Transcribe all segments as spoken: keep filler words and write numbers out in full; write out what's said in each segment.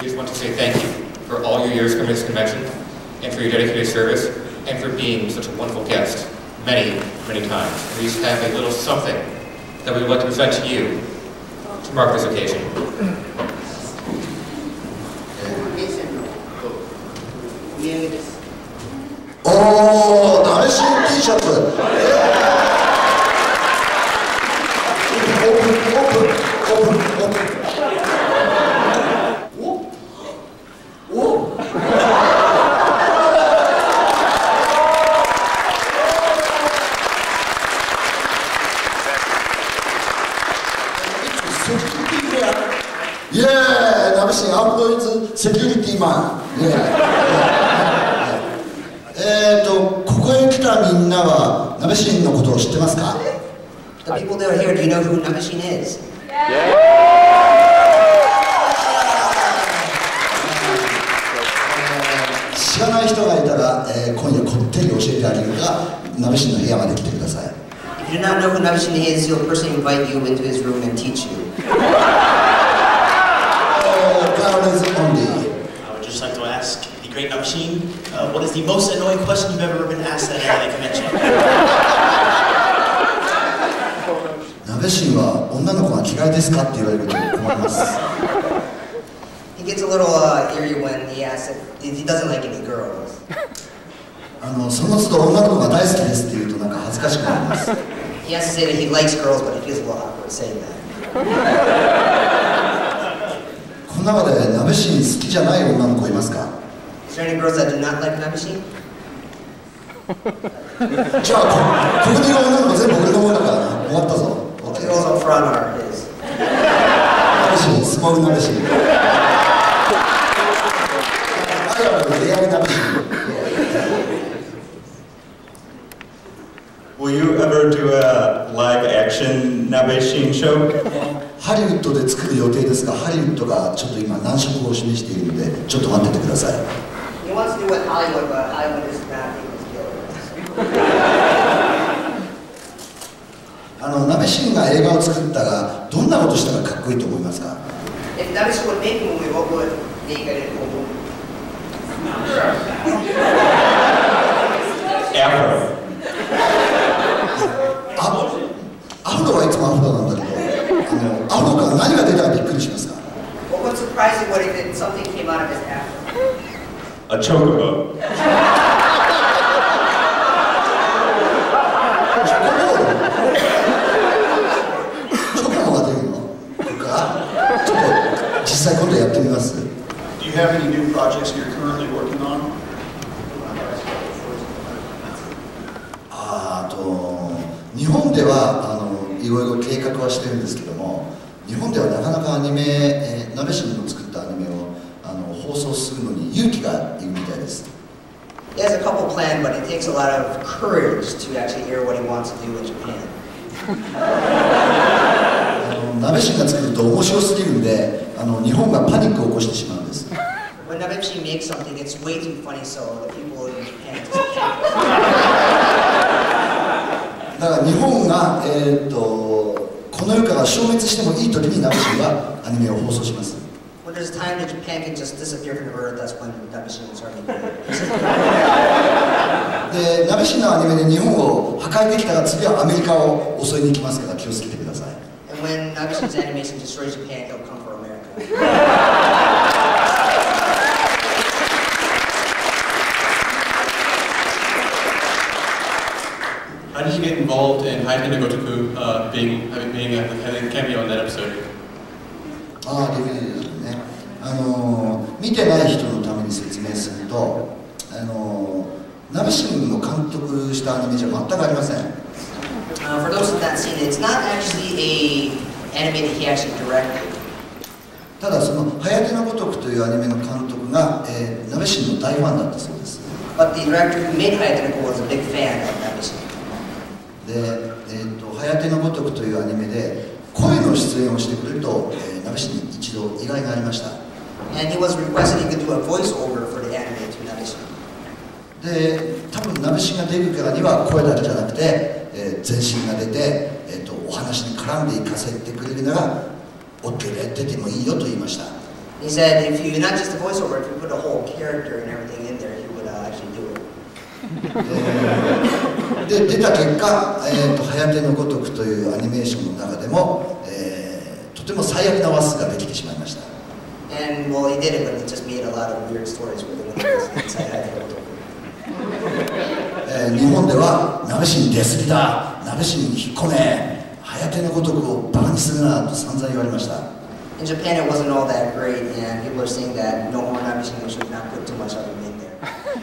We just want to say thank you for all your years coming to this convention, and for your dedicated service, and for being such a wonderful guest many, many times. We just have a little something that we would like to present to you to mark this occasion. Oh, Nabeshin T シャツ。オープン、オープン、オープン、オープン。お、お。Yeah, Nabeshin Afro is security man. Yeah. えっと、ここへ来たみんなはナベシンのことを知ってますか？ The people that are here, do you know who Nabeshin is? Yeah. 知らない人がいたら、えー、今夜こってり教えてあげるが、ナベシンの部屋まで来てください。 If you do not know who Nabeshin is, he'll personally invite you into his room and teach you. Oh, girls only. I would just like to ask the great Nabeshin, uh, what is the most annoying question you've ever been asked at a convention? ナベシンは女の子が嫌いですかって言われると困ります。 He gets a little uh, eerie when he asks if he doesn't like any girls. あのその都度女の子が大好きですって言うとなんか恥ずかしくなります。 He has to say that he likes girls, but he feels a little awkward saying that. この中でナベシン好きじゃない女の子いますか？ Is there any girls that do not like Nabeshin? じゃあここにいる女の子全部俺のものだからな。終わったぞ。 The girls up front are his. ナベシン、スモールナベシン。I amレアルナベシン。 Will you ever do a live action Nabeshin show? ハリウッドで作る予定ですが、ハリウッドがちょっと今難色を示しているので、ちょっと待っててください。 He wants to do with Hollywood, but Hollywood is not able to do it. あのナベシンが映画を作ったが、どんなことしたらかっこいいと思いますか？ If Nabeshin would make a movie, what would make it a movie? Afro. アフロはいつもアフロなんだけど、あのアフロから何が出たらびっくりしますか？ What would surprise you? What if something came out of his afro? A chocobo. チョコボール。チョコボが出るの？とか、ちょっと実際今度やってみます。 Do you have any new projects you're currently working on? あと日本ではあのいろいろ計画はしてるんですけども、日本ではなかなかアニメ、えー、ナベシンの作ったアニメをあの放送するのに勇気がいるみたいです。 He has a couple planned, but it takes a lot of courage to actually air what he wants to do in Japan. あのナベシンが作ると面白すぎるんで、あの日本がパニックを起こしてしまうんです。 When Nabeshin makes something, it's way too funny, so the people in Japan just can't. だから日本が、えー、とこの世から消滅してもいい時にナベシンはアニメを放送します。 When there's time that Japan can just disappear from the earth, that's when Nabeshin will start making it. で、ナベシンのアニメで日本を破壊できたら次はアメリカを襲いに行きますから気をつけてください。 And when Nabeshin's animation destroys Japan, he'll come for America. How did you get involved in Hayate no Gotoku uh, being, having, being a, having a cameo on that episode? ああ、できないですね。あのー、見てない人のために説明すると、あのー、ナベシンの監督したアニメじゃ全くありません。 Uh, for those who have not seen it, it's not actually a anime that he actually directed. ただその「ハヤテのごとく」というアニメの監督が、えー、ナベシンの大ファンだったそうです。 But the director who made Hayate no Gotoku was a big fan of Nabeshin. で、えーと「ハヤテのごとく」というアニメで声の出演をしてくれると、えー、ナベシンに一度依頼がありました。 And he was requested he could do a voiceover for the anime to Nabeshin. で、多分ナベシンが出るからには声だけじゃなくて、えー、全身が出て、えーと、お話に絡んでいかせてくれるなら OK で出てもいいよと言いました。 He said if you, not just the voiceover, if you put a whole character and everything in there, he would uh, actually do it. で出た結果、えーと、はやてのごとくというアニメーションの中でも、えー、とても最悪な話数ができてしまいました。 And well, he did it, but he just made a lot of weird stories with it when he was inside Hayate no Gotoku. えー、日本ではナベシン出過ぎだ、ナベシン引っ込め、はやてのごとくをバカにするなと散々言われました。 In Japan, it wasn't all that great, and people are saying that no more Nabeshin, we should not put too much of him in there.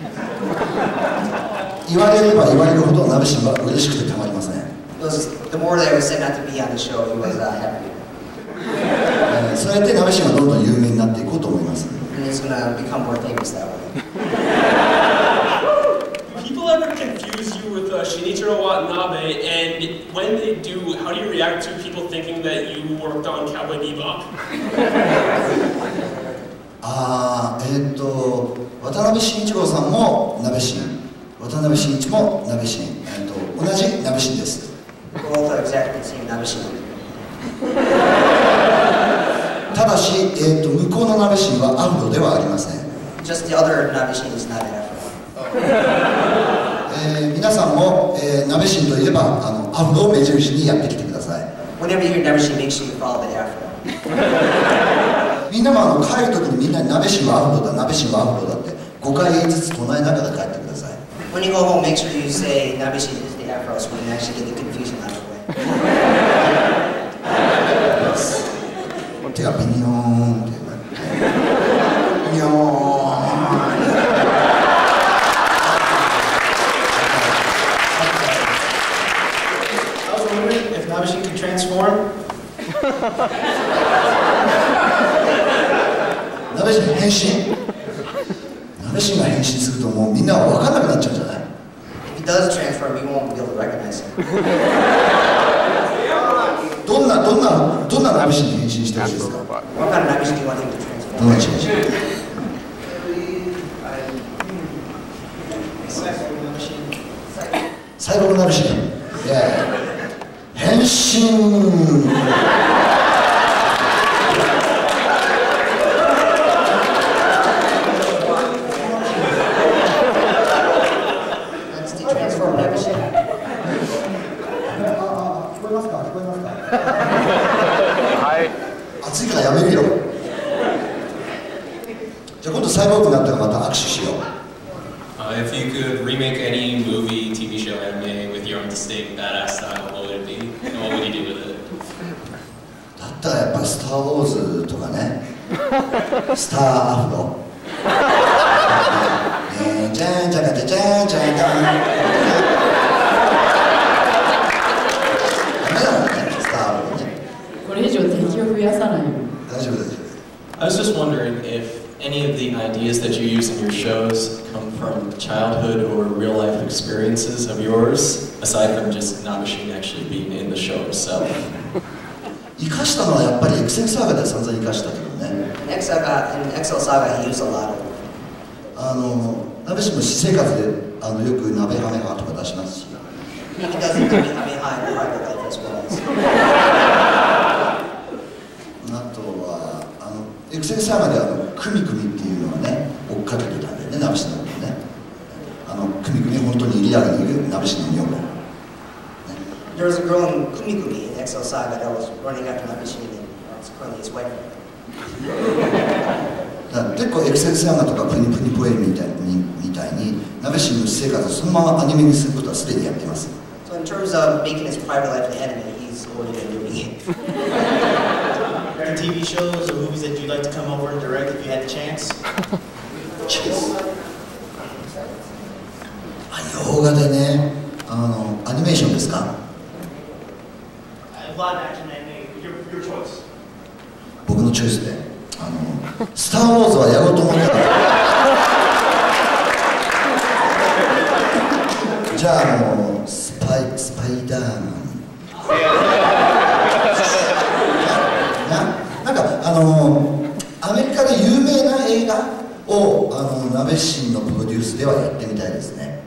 言われれば言われるほどナベシンは嬉しくてたまりません。 Was, the more that was said not to be on the show, he was uh, happy. えー、そうやってナベシンはどんどん有名になっていこうと思います。 And he's going to become more famous that way. People ever confuse you with uh, Shinichirō Watanabe, and when they do, how do you react to people thinking that you worked on Cowboy Bebop? あー、えーっと、渡辺慎一郎さんもナベシン、渡辺慎一もナベシン、えーっと、同じナベシンです。 Both are exactly the same Nabeshin. ただし、えーっと、向こうのナベシンはアフロではありません。 Just the other Nabeshin is not afro. えー、皆さんも、えー、ナベシンといえばあのアフロを目印にやってきてください。 Whenever you hear Nabeshin, make sure you follow the afro. みんなもあの帰るときにみんなにナベシンはアフロだ、ナベシンはアフロだってごかい言いずつ唱えながら帰ってください。 When you go home, make sure you say Nabeshin is the afro, so we can actually get the confusion out of the way. 手がビニョーンってビニョーン。 Nabeshin can transform? ナベシン変身？ナベシンが変身するともうみんな分かんなくなっちゃうんじゃない？ If he does transform, you won't be able to recognize him. どんなどんなどんなナベシンに変身してほしいですか？ What kind of Nabeshin do you want him to どんな transform? 変身？ サイボーグナベシン。いやいや変身。暑いからやめるよ。じゃあ今度サイボーグになったらまた握手しよう。 Uh, if you could remake any movie, T V show, anime with your own distinct badass style, what would it be? And what would you do with it? だったらやっぱりスター・ウォーズとかね、スター・アフロ。えー、じゃんじゃかじゃじゃんじゃんじゃん。ダメだもんね、スター・アフロね。 これ以上敵を増やさないよ。 大丈夫大丈夫。 I was just wondering if any of the ideas that you use in your shows come from childhood or real life experiences of yours, aside from just Nabeshin actually being in the show itself. 生かしたのはやっぱりエクセルサーガでは散々生かしたけどね。 In X Saga, in X L Saga, he used a lot of. あのナベシンも私生活であのよく鍋ハメハとか出しますし。 He does it to be high in private life as well as. あとはあのエクセルサーガであのクミクミっていうのがね追っかけてたんだよね、ナベシンのことね。あのクミクミ本当にイリアルにいるナベシンの女房。 There was a girl in Kumikumi in X L Saga that was running after Nabeshin, and it's currently his wife. だから結構エクセルサーガとかプニプニポエムみたいにみたいにナベシンの私生活をそのままアニメにすることはすでにやってます。 So in terms of making his private life an anime, he's already been doing it. Any T V shows or movies that you'd like to come over and direct if you had the chance? 洋画でね、あのアニメーションですか？ Live action anime, your, your choice. 僕のチョイスで、あのスター・ウォーズはやろうと思ったから。じゃああのスパイスパイダーマン。な、なんかあのアメリカで有名な映画をあのナベシンのプロデュースではやってみたいですね。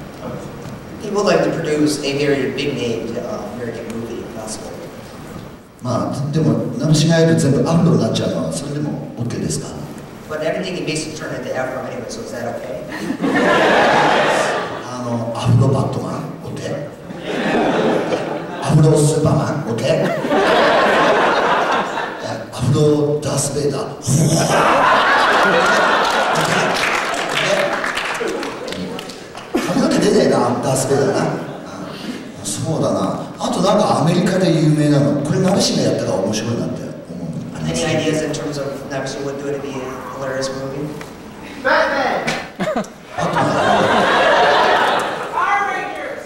He would like to produce a very big named uh, American movie if possible. まあでもナムシがやると全部アフロになっちゃうのはそれでも OK ですか？ But everything he makes it turn into afro anyway, so is that okay? あのアフロバットマン OK？ アフロスーパーマン OK？ アフロダース・ベイダー髪の毛出ねえな、ダース・ベイダーな。そうだな。あとなんかアメリカで有名なの、これナベシがやったら面白いなって思う。 Any ideas in terms of Nabeshin would do it to be a hilarious movie? Batman! Power Rangers!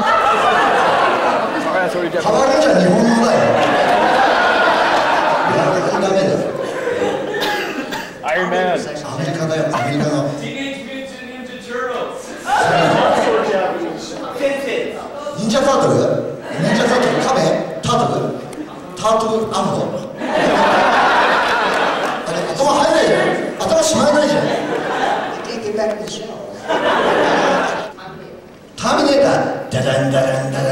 変わるじゃ日本語だよ。いや、ダメだよ。 Iron Man! アメリカだよ、アメリカの。 Teenage Mutant Ninja Turtles! 忍者タートル？忍者タートル、カメ？タートル？タートルアムロ？あれ、頭入らないじゃん。頭しまえないじゃん。ターミネーター、ダダンダダンダダン。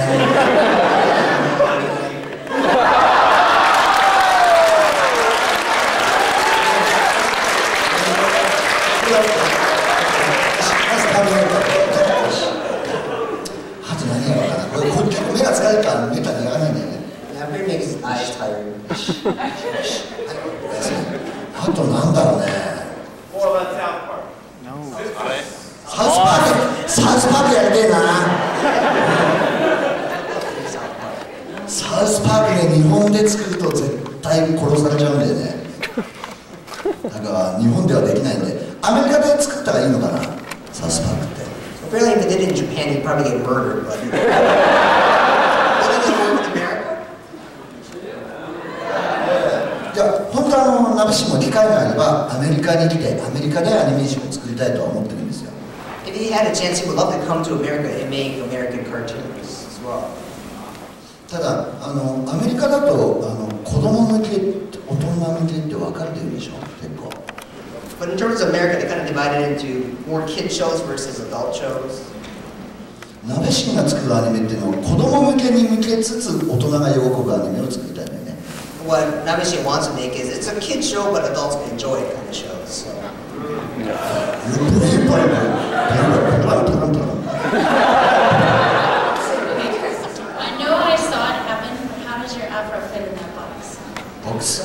あと何やろうかな。これ結構目が疲れるから目が似合わないんだよね。 That really makes his eyes tired. あとなんだろうね。サウスパーク、サウスパークやりてえな。サウスパークね、日本で作ると絶対殺されちゃうんだよね。だから日本ではできないんで、アメリカで作ったらいいのかな、サウスパークって。 Apparently, if they did it in Japan, he'd probably get murdered. But wouldn't it work in America? いや、本当はあのナベシも機会があればアメリカに来てアメリカでアニメーションを作りたいとは思ってるんですよ。 If he had a chance, he would love to come to America and make American cartoons as well. ただあのアメリカだとあの子供向け、大人向けって分かれてるでしょ、結構。 But in terms of America, they kind of divided into more kid shows versus adult shows. ナベシンが作るアニメっていうのは子供向けに向けつつ大人が喜ぶアニメを作りたいんだよね。 What Nabeshin wants to make is it's a kid show, but adults can enjoy it kind of shows. So. I know I saw it happen, but how does your afro fit in that box? Box?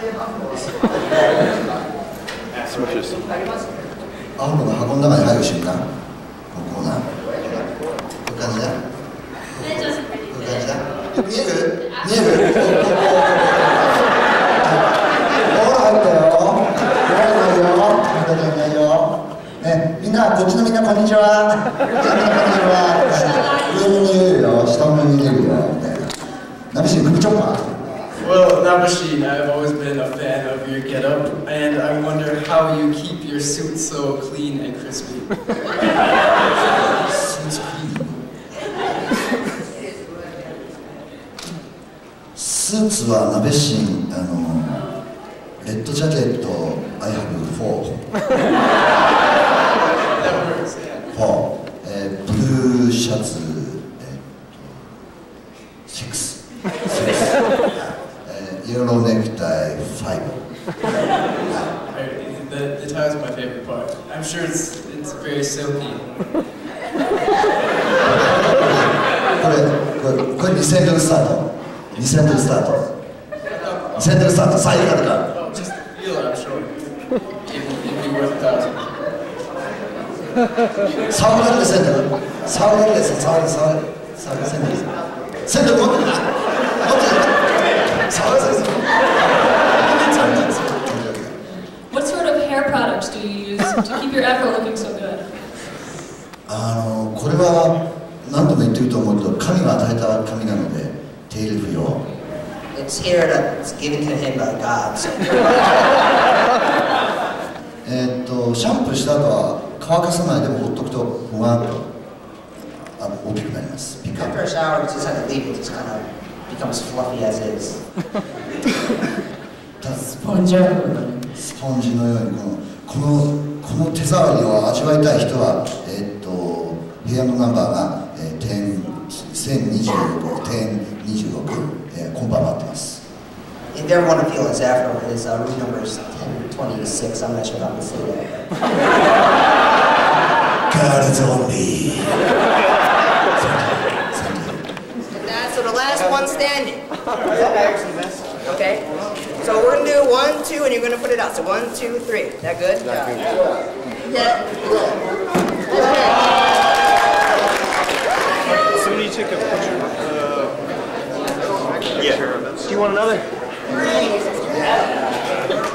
Smushes. アフロの箱の中に入る瞬間、こうな、こういう感じだ。こういう感じだ。見える？見える？ほら入ったよ。ほらないよ。ほらないよ。ね、みんなこっちのみんなこんにちは。こっちのみんなこんにちは。上に見えるよ。下も見えるよ。みたいな。ナベシン首ちょっか。 Well, Nabeshin, I've always been a fan of your getup, and I wonder how you keep your suit so clean and crispy. Suit's clean. スーツはナベシン、あのレッドジャケット、I have four. four. えー、ブルーシャツ、えー、six. Yellow necktie, five. The, the tie is my favorite part. I'm sure it's it's very silky. これ、これ、これにせんドルスタート。にせんドルスタート。にせんドルスタート、最悪だから。 Just feel it, I'm sure. It'd be worth a thousand. 触るだけでせんドル。触るだけです。触る、触る。触る、せんドル。せんドル持ってるな。持ってる。 What sort of hair products do you use to keep your afro looking so good? あのこれは何度も言ってると思うけど、神が与えた髪なので手入れ不要。 It's hair that's given to him by God. So. えっとシャンプーした後は乾かさないでもほっとくとふわっとあ大きくなります。ピカッ After a shower, it's just like a leaf. It just kind of becomes fluffy as is. スポンジアフロだね。 スポンジのようにこのこのこの手触りを味わいたい人は、えー、っと部屋のナンバーが、えー、せんにじゅうろく、せんにじゅうろく、えー、コンパ待ってます。 if you ever want to feel his afro, his uh, room number is ten twenty-six. I'm not sure if I'm going to say that. God is on me. So the last one standing. Okay. So we're gonna do one, two, and you're gonna put it out. So one, two, three. That good? Yeah. Somebody take a picture. Uh, yeah. Do you want another?